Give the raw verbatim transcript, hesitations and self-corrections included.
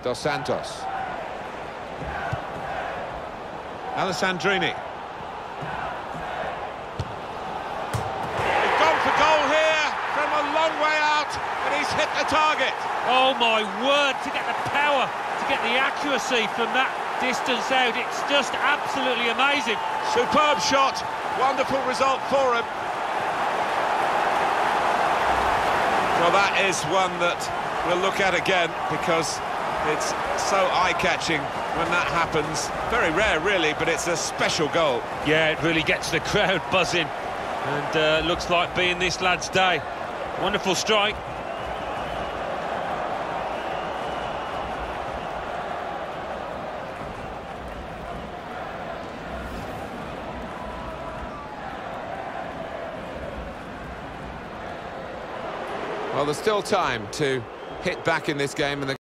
Dos Santos. Alessandrini. He's gone for goal here from a long way out, and he's hit the target. Oh my word, to get the power, to get the accuracy from that distance out, it's just absolutely amazing. Superb shot, wonderful result for him. Well, that is one that we'll look at again, because it's so eye-catching when that happens. Very rare, really, but it's a special goal. Yeah, it really gets the crowd buzzing, and uh, looks like being this lad's day. Wonderful strike. Well, there's still time to hit back in this game, and the